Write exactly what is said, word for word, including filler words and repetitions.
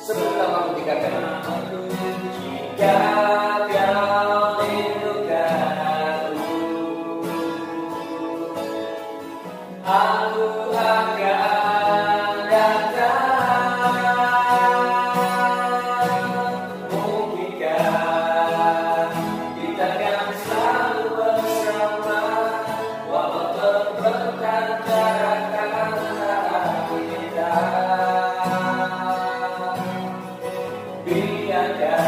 Sebutlah aku tiga kali. Jika kau rindukanku, aku akan datang. Mungkinkah kita akan selalu bersama, walau terbentang jarak antara kita. Biarkan